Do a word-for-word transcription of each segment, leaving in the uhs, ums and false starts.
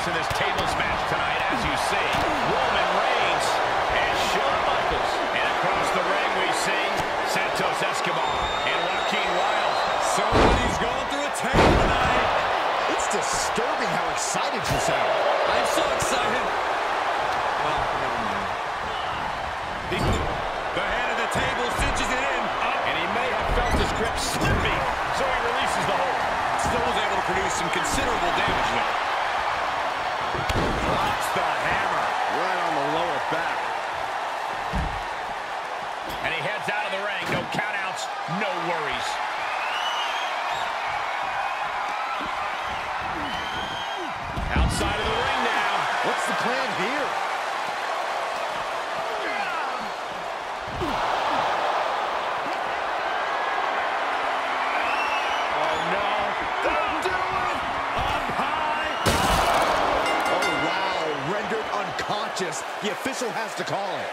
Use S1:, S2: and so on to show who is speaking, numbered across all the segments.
S1: in this tables match tonight, as you see. Roman Reigns and Shawn Michaels. And across the ring we see Santos Escobar and Joaquin Wilde.
S2: Somebody's going through a table tonight.
S3: It's disturbing how excited you sound.
S2: I'm so excited. Well, never mind. The, the head of the table cinches it in.
S1: And he may have felt his grip slipping, so he releases the hold.
S2: Still was able to produce some considerable damage there.
S1: Drops the hammer.
S3: Right on the lower back.
S1: And he heads out of the ring. No countouts, no worries. Outside of the ring now.
S3: What's the plan here?
S1: Oh, no. Don't do it. Up high.
S3: Oh, wow. Rendered unconscious. The official has to call it.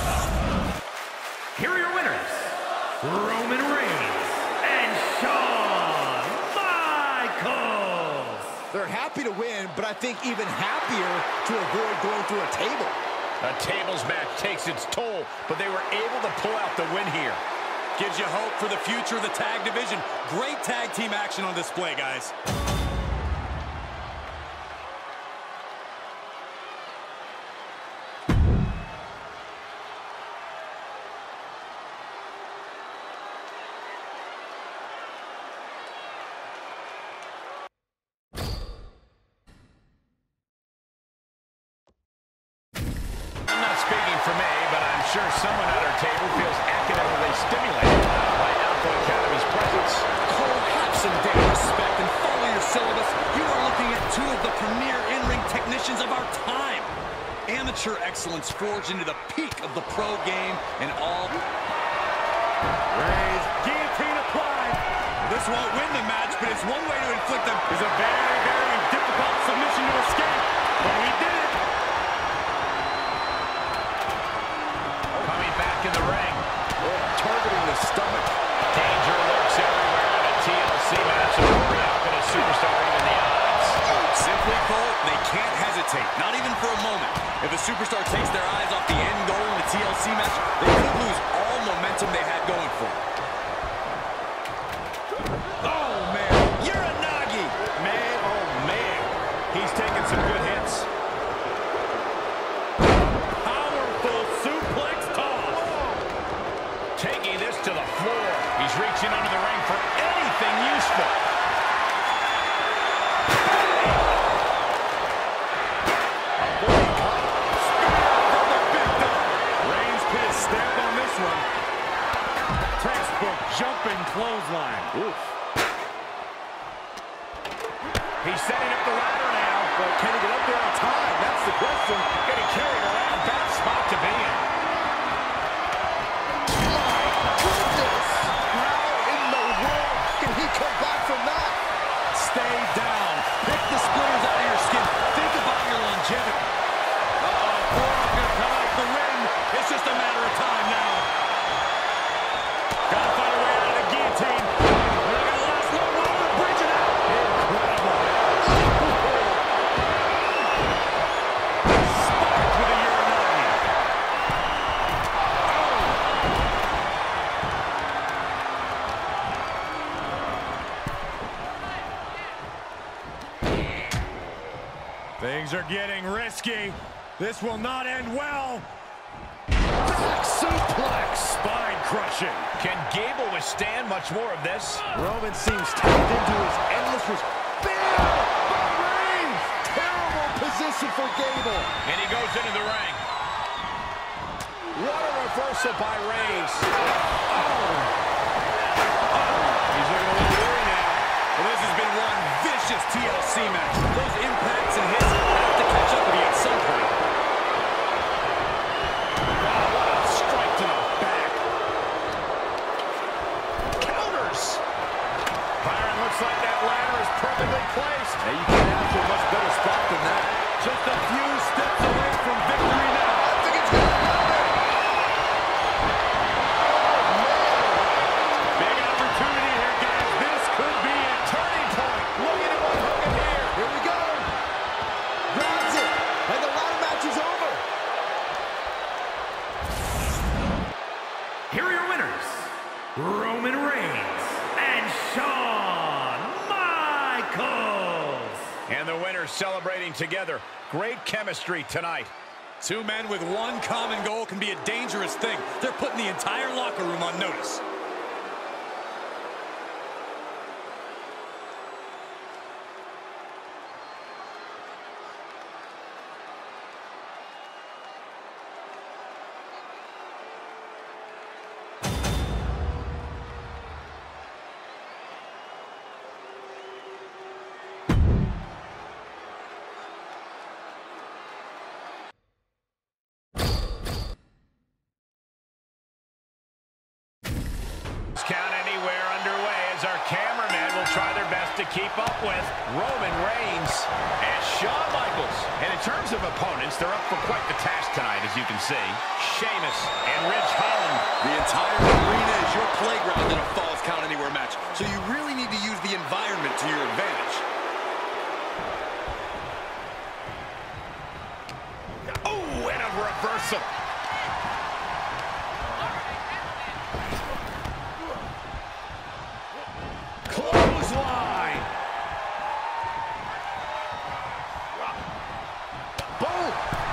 S4: Here are your winners, Roman Reigns and Shawn Michaels.
S3: They're happy to win, but I think even happier to avoid going through a table.
S1: A tables match takes its toll, but they were able to pull out the win here.
S2: Gives you hope for the future of the tag division. Great tag team action on display, guys.
S1: I'm not speaking for me, but I'm sure someone at our table feels academically stimulated by Alpha Academy's presence.
S2: Cole, have some damn respect and follow your syllabus. You are looking at two of the premier in-ring technicians of our time. Amateur excellence forged into the peak of the pro game and all.
S4: Reigns, guillotine applied.
S2: This won't win the match, but it's one way to inflict them.
S4: It's a very, very difficult submission to escape, but he did it.
S1: Coming back in the ring.
S3: Oh, targeting the stomach.
S1: Danger lurks everywhere in a T L C match. And hurry up in a superstar, even the odds.
S2: Simply, Cole, they can't hesitate, not even for a moment. If a superstar takes their eyes off the end goal in a T L C match, they could lose all momentum they had going for them.
S1: Oh, man. You're a Nagi. Man, oh, man. He's taking some good hits.
S4: Powerful suplex toss.
S1: Taking this to the floor. He's reaching under the ring for anything useful.
S4: Reigns put his stamp on this one. Textbook jumping clothesline.
S3: Oof.
S1: He's setting up the ladder now.
S3: But can he get up there on time? That's the question.
S1: Getting carried around. Bad spot to be in.
S3: My goodness! How in the world can he come back from that?
S2: Stay down. Pick the splinters out of your skin. Think about your longevity.
S4: Uh-oh, Forearm gonna come out the ring.
S2: It's just a matter of time now.
S4: Gotta find a way out of the guillotine. They're not gonna last long. Roman bridging out. Incredible. Sparked with a Uranagi. Things are getting risky. This will not end well.
S3: Back suplex.
S4: Spine crushing.
S1: Can Gable withstand much more of this?
S3: Roman seems tapped into his endless res- Bam! By Reigns! Terrible position for Gable.
S1: And he goes into the ring. What a reversal by Reigns. Oh.
S2: He's looking a little weary now. Well, this has been one vicious T L C match. Those impacts and hits have to catch up with you at some point.
S1: Wow, what a strike to the back. Counters. Byron, looks like that ladder is perfectly placed.
S3: Hey, you can't ask for a much better spot than that.
S4: Just a few steps away from victory now.
S3: I think it's gonna happen.
S4: Big opportunity here, guys. This could be a turning point.
S1: Looking at one hooking here.
S3: Here we go.
S5: here are your winners, Roman Reigns and Shawn Michaels.
S1: And the winners celebrating together. Great chemistry tonight.
S2: Two men with one common goal can be a dangerous thing. They're putting the entire locker room on notice.
S1: Count anywhere underway as our cameramen will try their best to keep up with Roman Reigns and Shawn Michaels. And in terms of opponents, they're up for quite the task tonight, as you can see. Sheamus and Ridge Holland.
S2: The entire arena is your playground in a Falls Count Anywhere match, so you really need to use the environment to your advantage.
S1: Oh, and a reversal. Clothesline. Boom.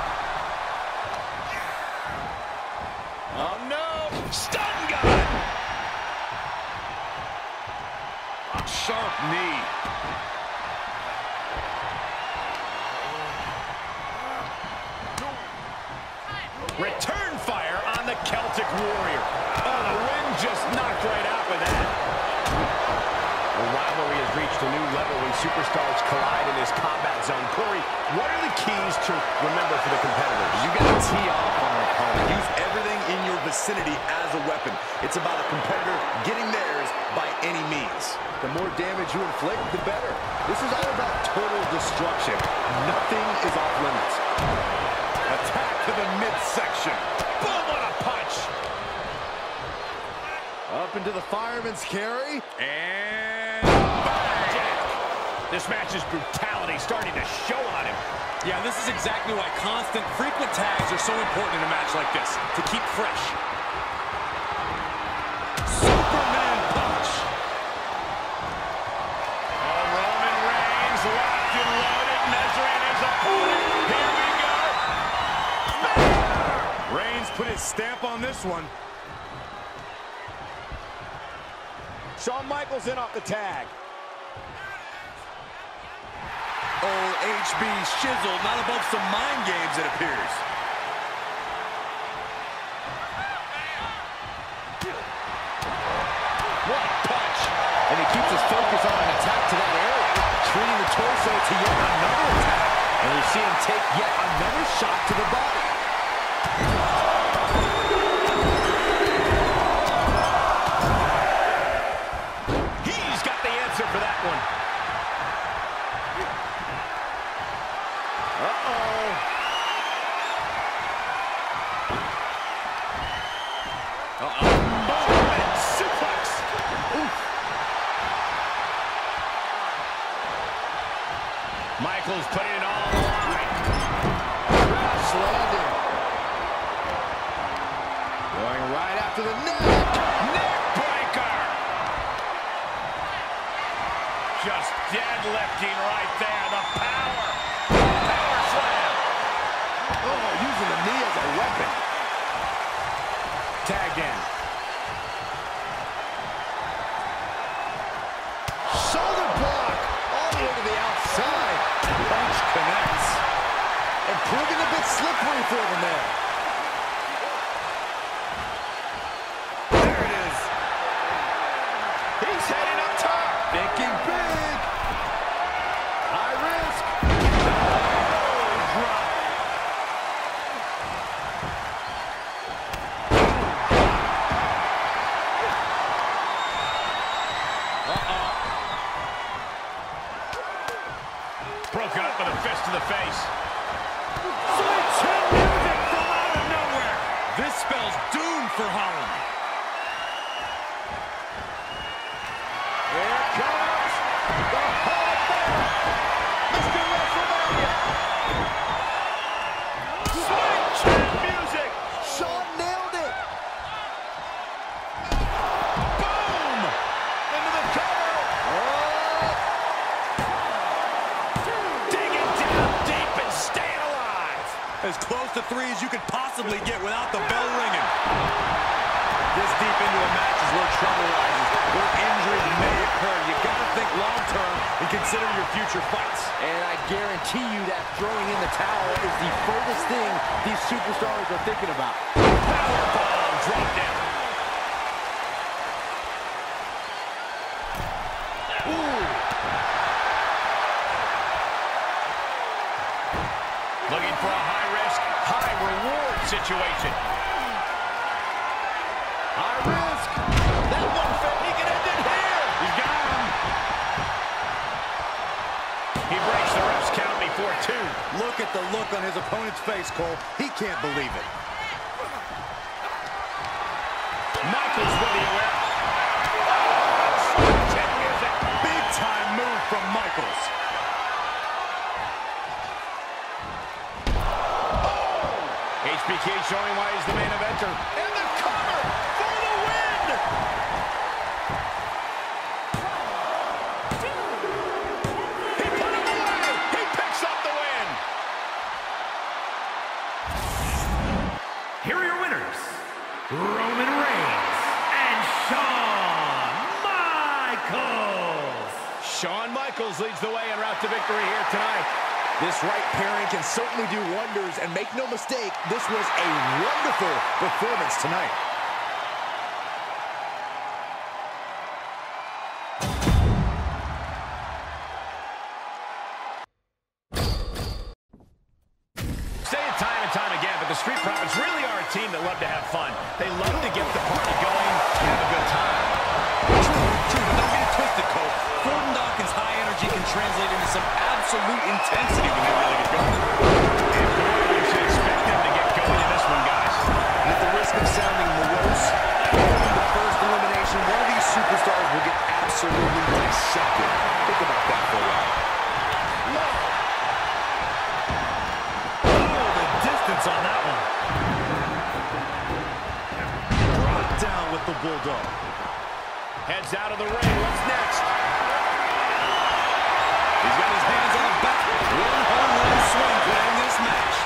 S1: Oh, no. Stun gun. Sharp knee. Return fire on the Celtic Warrior. Oh, the wind just knocked right out with that. The rivalry has reached a new level when superstars collide in this combat zone. Corey, what are the keys to remember for the competitors?
S3: You got to tee off on an opponent. Use everything in your vicinity as a weapon. It's about a competitor getting theirs by any means. The more damage you inflict, the better. This is all about total destruction. Nothing is off limits. Attack to the midsection.
S1: Boom, what a punch.
S3: Up into the fireman's carry.
S1: And bang! This match's brutality starting to show on him.
S2: Yeah, this is exactly why constant, frequent tags are so important in a match like this, to keep fresh. Superman punch.
S1: Oh, Roman Reigns locked and loaded, measuring his opponent. Here we go.
S4: Reigns put his stamp on this one.
S3: Shawn Michaels in off the tag.
S2: Oh, H B Shizzle, not above some mind games, it appears.
S3: What a punch. And he keeps his focus on an attack to that area, treating the torso to yet another attack. And we see him take yet another shot to the body.
S1: He's got the answer for that one.
S3: Uh-oh.
S1: Uh-oh. German suplex. Oof. Michaels putting it all on the line.
S3: Crash landing. Going right after the neck.
S1: Neck breaker. Just deadlifting right there. The power. Power slam.
S3: Oh, using the knee as a weapon.
S1: Tagged in.
S3: Shoulder block. All the way to the outside. Punch connects. And proving a bit slippery for them there.
S1: There it is. He's heading up top.
S3: Thinking big. High risk.
S1: Oh, drop. Broken up with a fist to the face.
S5: Switch hit music from out of nowhere.
S2: This spells doom for Holland.
S3: Here comes the Hall of Fame, Mister WrestleMania.
S1: Switch hit music.
S3: Shawn nailed it.
S2: victory as you could possibly get without the bell ringing. This deep into a match is where trouble rises, where injuries may occur. You got to think long-term and consider your future fights.
S3: And I guarantee you that throwing in the towel is the furthest thing these superstars are thinking about.
S1: Powerbomb drop down. Ooh. Looking for a high-risk, high-reward situation. High risk. That one felt he can end it here. He's got him. He breaks the ref's count before two.
S2: Look at the look on his opponent's face, Cole. He can't believe it.
S1: Michaels with the aware.
S2: Big time move from Michaels.
S1: Oh! H B K showing why he's the main eventer. And the cover for the win! He put him away! He picks up the win!
S5: Here are your winners, Roman Reigns and Shawn Michaels.
S1: Shawn Michaels leads the way en route to victory here tonight.
S3: This right pairing can certainly do wonders, and make no mistake, this was a wonderful performance tonight.
S1: Say it time and time again, but the Street Profits really are a team that love to have fun. They love to get the party going and have a good time.
S2: True, true, but don't get it twisted, Cole. Gordon Dawkins' high energy can translate into some absolute intensity when they really get going.
S1: And boy, you should expect them to get going in this one, guys.
S3: And at the risk of sounding morose, in the first elimination, one of these superstars will get absolutely dissected. Think about that for a while.
S2: Oh, the distance on that one. Brought down with the Bulldog.
S1: Heads out of the ring. What's next?
S2: He's got his hands on the back. One home run swing to end this match.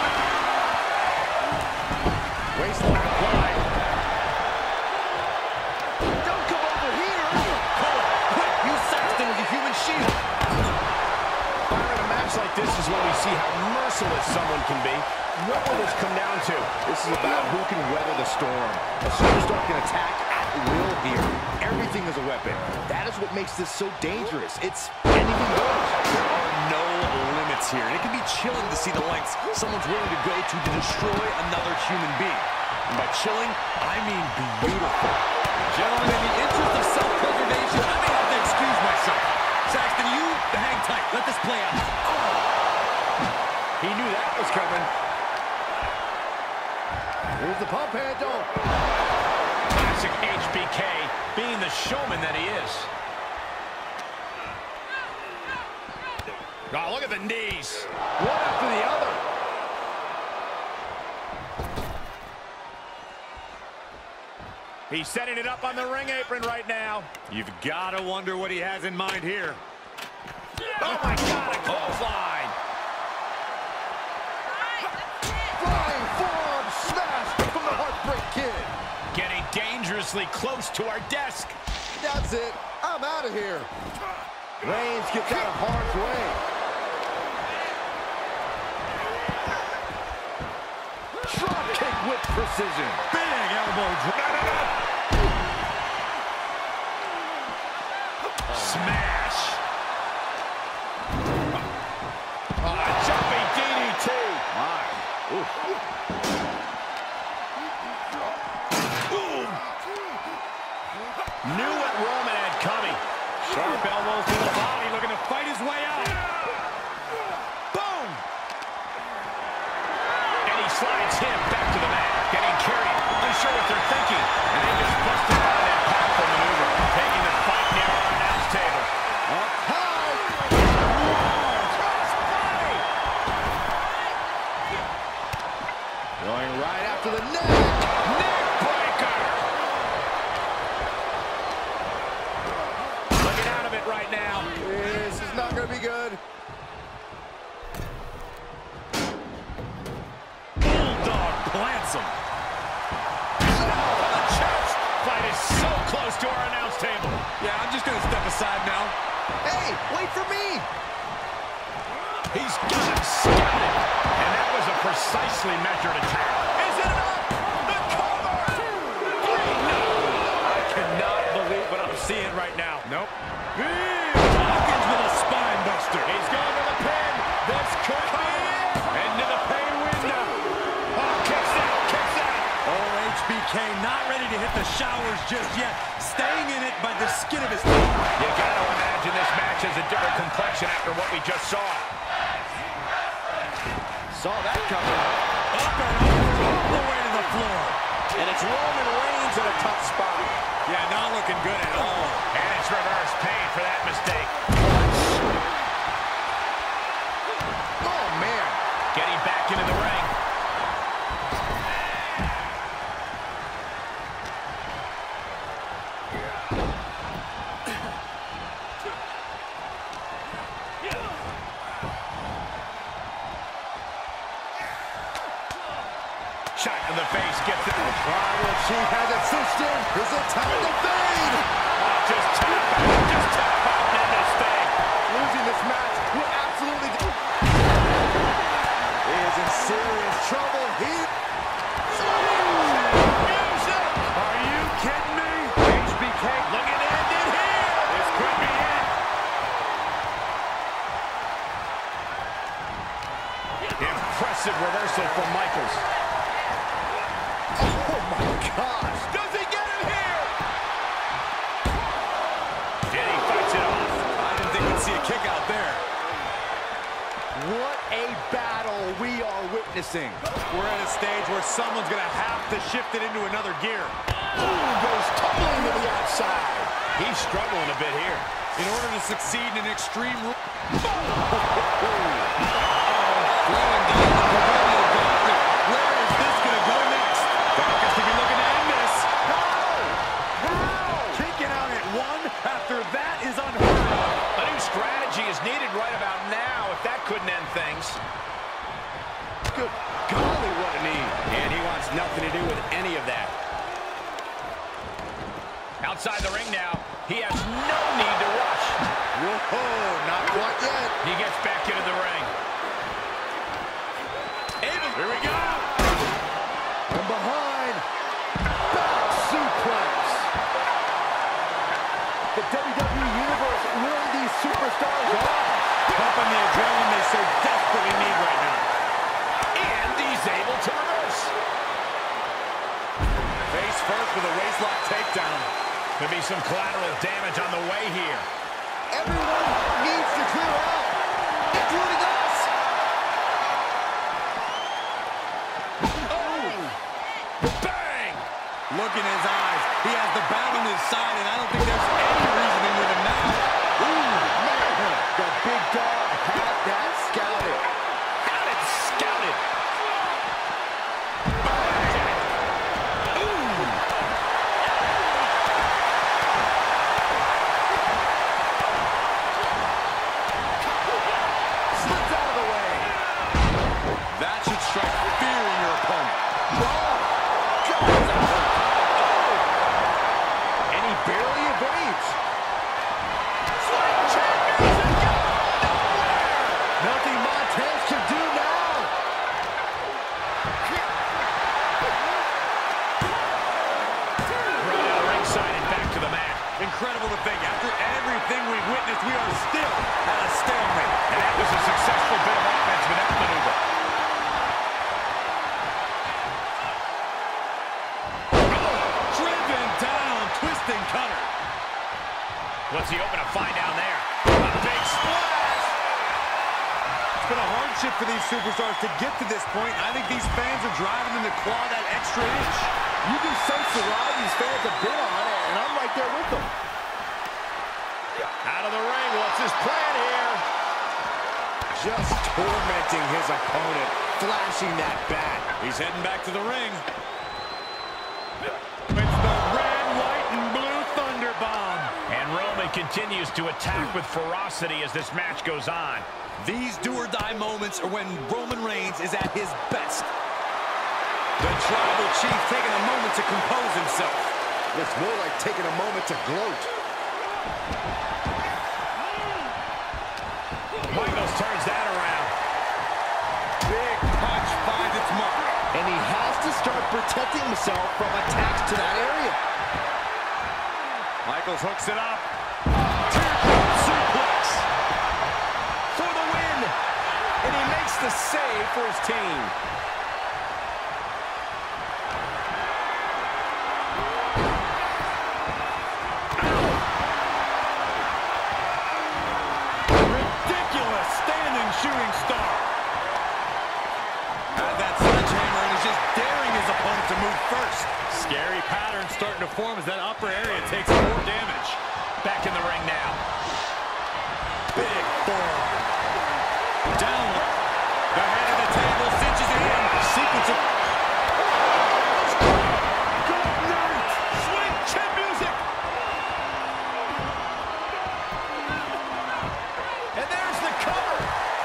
S3: Waistlock applied.
S1: Don't come over here!
S2: Cole, quick, use Saxton as a human shield.
S1: In a match like this is when we see how merciless someone can be. What will this come down to?
S3: This is about who can weather the storm. A superstar can attack at will here. Everything is a weapon. That is what makes this so dangerous. It's anything goes.
S2: There are no limits here, and it can be chilling to see the lengths someone's willing to go to to destroy another human being. And by chilling, I mean beautiful. Gentlemen, in the interest of self-preservation, I may have to excuse myself. Saxton, you hang tight. Let this play out.
S1: He knew that was coming.
S3: Here's the pump handle.
S1: Classic H B K, being the showman that he is. Oh, look at the knees. One after the other. He's setting it up on the ring apron right now.
S2: You've got to wonder what he has in mind here.
S1: Oh, my God, a clothesline.
S3: Flying forearm smash from the Heartbreak Kid.
S1: Getting dangerously close to our desk.
S3: That's it. I'm out of here. Reigns gets out of harm's way. Drop kick with precision.
S2: Big elbow drop.
S1: Smash. Oh, a jumping D D T.
S3: My. Ooh.
S1: Knew what Roman had coming. Sharp elbows to the body, looking to fight his way out. Boom! And he slides him back to the mat, getting carried. Unsure what they're thinking. And they just busted out of that powerful maneuver, taking the fight near our announce table.
S3: Up high. Going right after the neck.
S1: Neck breaker! So close to our announce table.
S2: Yeah, I'm just going to step aside now.
S3: Hey, wait for me.
S1: He's got him scouted. And that was a precisely measured attack. Is it enough? The cover! No!
S4: I cannot believe what I'm seeing right now.
S2: Nope. Hawkins with a spine buster.
S1: He's going to the pin. This could be it. Into the pay window. Oh, kicks out, kicks out.
S2: Oh, H B K not ready to hit the showers just yet. Staying in it by the skin of his teeth.
S1: You got to imagine this match has a different complexion after what we just saw.
S3: Saw that coming.
S2: Up and over, all the way to the floor.
S3: And it's Roman Reigns in a tough spot.
S2: Yeah, not looking good at all.
S1: And it's reverse pain for that mistake.
S3: Oh, man.
S1: Getting back into the ring. Shot in the face, gets it.
S3: Tribal Chief has it cinched in. Is it time to fade?
S1: Oh, just tap out, just tap out in this thing.
S3: Losing this match will absolutely do. He is in serious trouble here.
S4: Are you kidding me?
S1: H B K looking to end it here.
S4: This could be it.
S1: Impressive reversal from Michaels.
S3: Oh, my gosh.
S1: Does he get him here? Jenny fights it off.
S2: I didn't think we'd see a kick out there.
S3: What a battle we are witnessing.
S2: We're at a stage where someone's going to have to shift it into another gear.
S3: Ooh, goes tumbling to the outside.
S1: He's struggling a bit here.
S2: In order to succeed in extreme rules. Where is this going to go next? Dawkins could be looking to end this. Kicking out at one after that is unheard of.
S1: A new strategy is needed right about now if that couldn't end things.
S3: Good golly, what a knee.
S1: And he wants nothing to do with any of that. Outside the ring now. He has no need to rush.
S3: Whoa, not quite yet.
S1: He gets back into the ring. Able. Here we go.
S3: From behind. Back suplex. The W W E Universe really these superstars are.
S2: Pumping the adrenaline they so desperately need right now.
S1: And he's able to reverse.
S2: Face first with a waistlock takedown.
S1: Could be some collateral damage on the way here.
S3: Everyone needs to clear out, including us.
S1: Oh! Bang!
S2: Look in his eyes. He has the bat on his side, and I don't think there's any reasoning with him now.
S3: Ooh, man. The big dog had that scouted.
S1: Had it scouted.
S3: Slips out of the way.
S2: That should strike fear in your opponent.
S3: And he barely evades. Nothing Montez can do now.
S1: Right out of ringside and back to the mat.
S2: Incredible to think. After everything we've witnessed, we are still at a stalemate.
S1: And that was a successful bit of offense with that maneuver.
S2: Driven down, twisting cutter.
S1: What's he open to find down there? A big splash!
S2: It's been a hardship for these superstars to get to this point. I think these fans are driving them to claw that extra inch.
S3: You can sense the ride these fans have been on, and I'm right there with them.
S1: Out of the ring, what's his plan here?
S3: Just tormenting his opponent, flashing that bat.
S2: He's heading back to the ring. It's the red, white, and blue Thunder Bomb.
S1: And Roman continues to attack with ferocity as this match goes on.
S2: These do-or-die moments are when Roman Reigns is at his best. The Tribal Chief taking a moment to compose himself.
S3: It's more like taking a moment to gloat.
S1: Michaels turns that around.
S2: Big punch finds its mark.
S3: And he has to start protecting himself from attacks to that area.
S4: Michaels hooks it up.
S1: Suplex for the win. And he makes the save for his team.
S2: Ridiculous standing shooting star. Had that sledgehammer and is just daring his opponent to move first. Scary pattern starting to form as that upper area takes more damage.
S1: Back in the ring now.
S2: Big forearm. Downward. The head of the table cinches it in. Sequence of... Good night. Swing chin music.
S1: And there's the cover.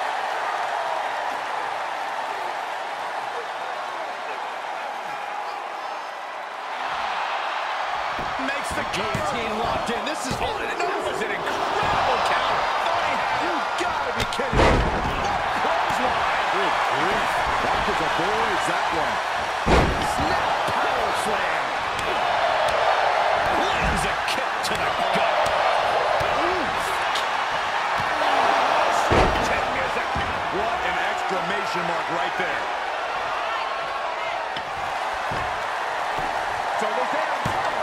S1: Makes the guillotine locked in. This is all it is. Was an incredible count. You gotta be kidding me. Clothesline.
S3: Good grief. Rock is avoids that one.
S1: Snap power slam. Lands a kick to the gut.
S2: What an exclamation mark right there.
S1: So look down.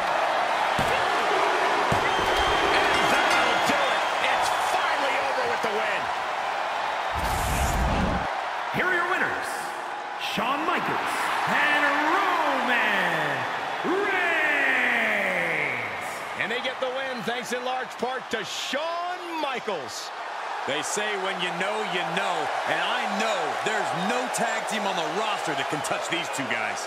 S1: And that'll do it. It's finally over with the win.
S5: Here are your winners, Shawn Michaels and Roman Reigns.
S1: And they get the win thanks in large part to Shawn Michaels.
S2: They say when you know, you know. And I know there's no tag team on the roster that can touch these two guys.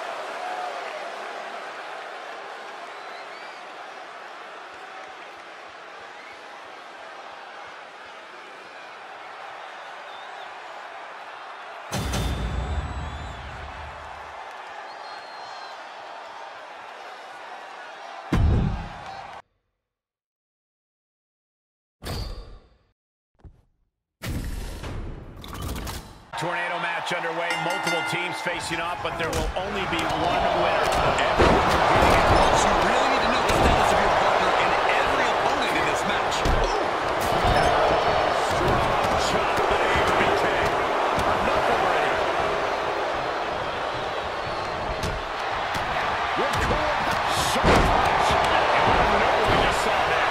S1: Tornado match underway, multiple teams facing off, but there will only be one winner.
S2: Everyone competing at once. You really need to know the status of your partner and every opponent in this match.
S1: Strong shot by H B K. Enough already. Record sharp punch. And I don't know we just saw that.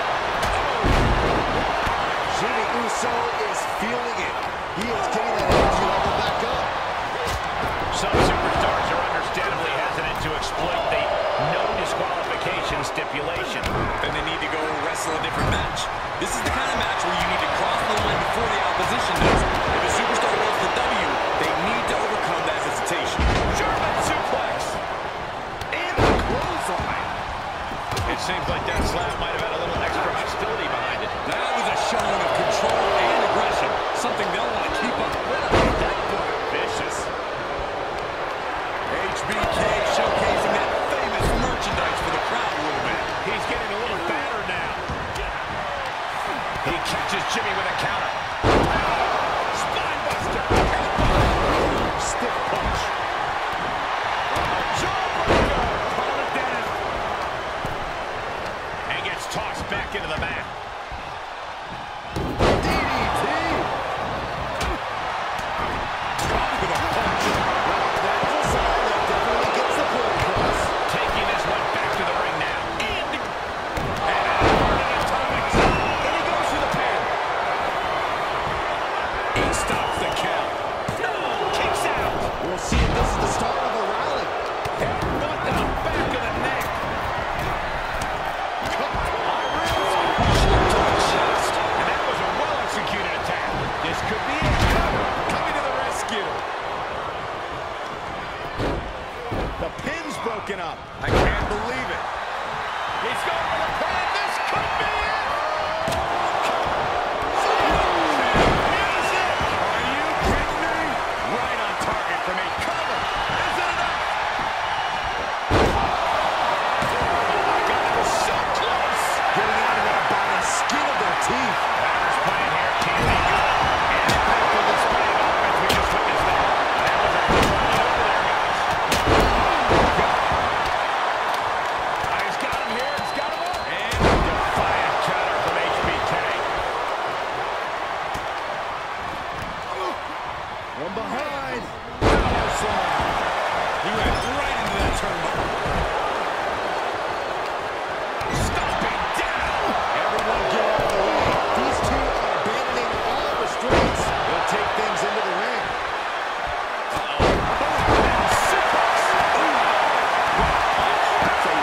S3: Jimmy Uso is feeling it. He is getting that energy level back up.
S1: Some superstars are understandably hesitant to exploit the no disqualification stipulation.
S2: And they need to go wrestle a different match. This is the kind of match where you need to cross the line before the opposition does. If a superstar wants the W, they need to overcome that hesitation.
S1: German suplex. And the clothesline. It seems like that slap might have had a little extra hostility behind it.
S2: That was a showing of control and aggression. Something they'll want to keep up.
S1: Vicious.
S2: H B K showcasing that famous merchandise for the crowd a little bit.
S1: He's getting a little battered now. He catches Jimmy with a counter. Spinebuster. Stiff punch. Jawbreaker. Call it Dennis. And gets tossed back into the mat.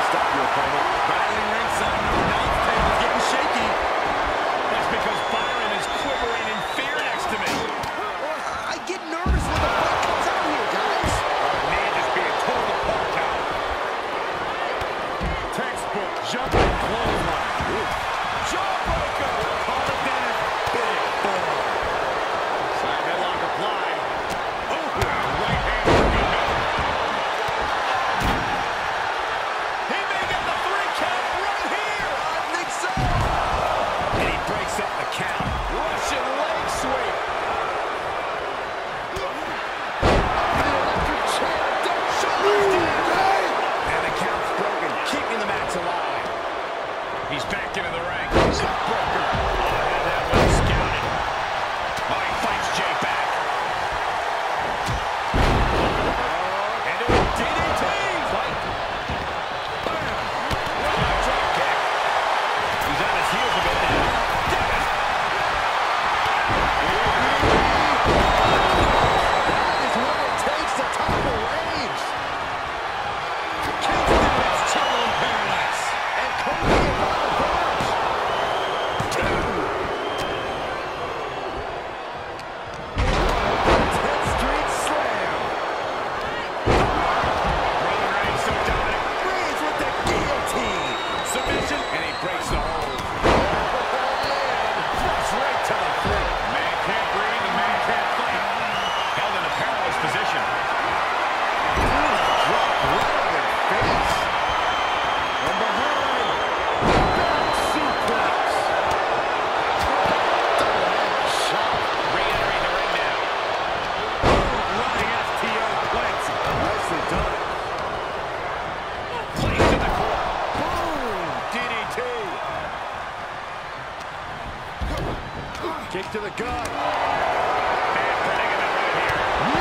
S3: stop your opponent.
S2: Battling ringside, the announce table's getting shaky.
S1: That's because Byron is quivering in fear next to me.
S3: I get nervous when the fight comes out here, guys.
S1: Man just being torn apart now.
S4: Textbook jumping clothesline.
S1: Jawbreaker! Call it dinner. Big boy. Side headlock applied. Oh, right hand. He may get the three count right here.
S3: I think so.
S1: And he breaks up the count. Russian leg sweep.
S3: Electric chair. Don't show us.
S1: And the count's broken, keeping the match alive. He's back into the ring. Jawbreaker. Oh, had that one scouted. Oh, he fights Jay back. Into a D D T. Fight. Bam. Running drop kick. He's on his heels a bit now. Damn it.
S3: That is what it takes to topple Reigns.
S2: Kingston is still in paradise.
S3: And Cody and Lana Burns. tenth Street Slam.
S1: Roman Reigns so dominant.
S3: Reigns with the guillotine.
S1: Submission. And he breaks the hold. Flush right to the throat. Man can't breathe and man can't fight. Held in a perilous position.
S3: Drop right on their face. And behind. Back suplex. Double head shot.
S1: Re-entering the ring now.
S2: Running F T O plants.
S3: Nicely done.
S1: Placed in the corner. Boom! D D T.
S3: Kick to the gut.
S1: Man predicament right here.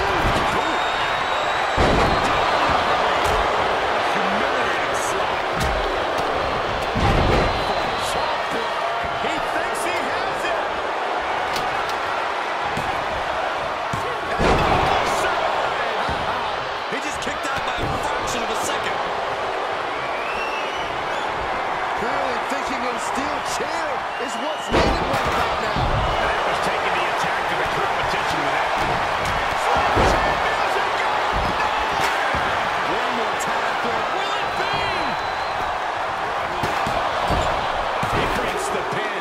S3: Humiliating slap. Chop block.
S1: He thinks he has it.
S2: He just kicked out by a fraction of a second.
S3: Clearly thinking a steel chair is what's needed right about now.
S1: And that was taking the attack to the competition with that.
S3: One more tackle.
S1: Will it be? He creates the pin.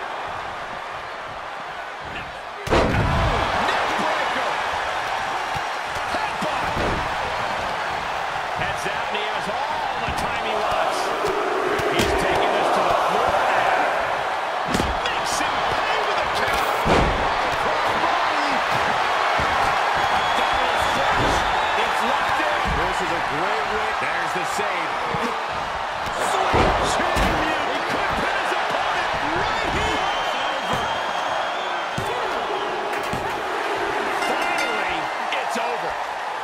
S1: Neckbreaker. Headbutt. Heads out and he has all the time he wants. He's taking this to the floor now. Makes him pay with a count.
S3: Crossbody.
S1: Double flash. It's locked in.
S3: This is a great way.
S1: There's the save. Sweet champion. He could pin his opponent right here. Finally, it's over.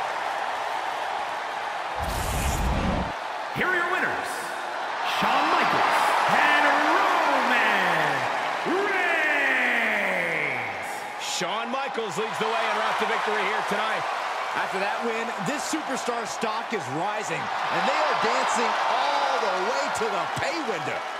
S5: Here are your winners, Shawn Michaels and Roman Reigns.
S1: Shawn Michaels leads the way en route to victory here tonight.
S3: After that win, this superstar stock is rising, and they are dancing all the way to the pay window.